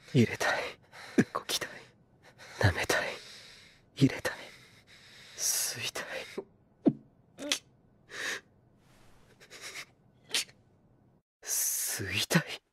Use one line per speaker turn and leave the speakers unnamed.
入れたい。動きたい。舐めたい。入れたい。吸いたい。吸いたい。